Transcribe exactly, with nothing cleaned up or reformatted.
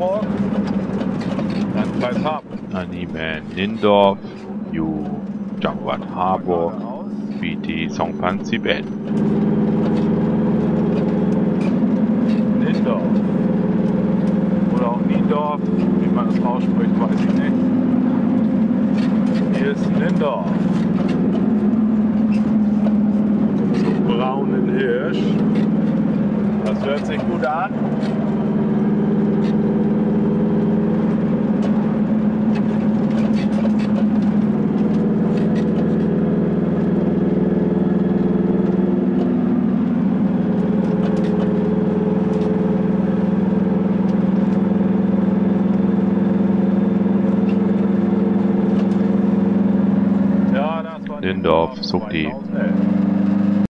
Harburg, Landkreis Harburg. อันนี้แมนนินดอร์ฟอยู่จังหวัดฮาร์บอร์ปีที่สองพันสิบเอ็ด Nindorf. Oder auch Niendorf, wie man es ausspricht, weiß ich nicht. Hier ist Nindorf. Zum braunen Hirsch. Das hört sich gut an. Nindorf, sucht die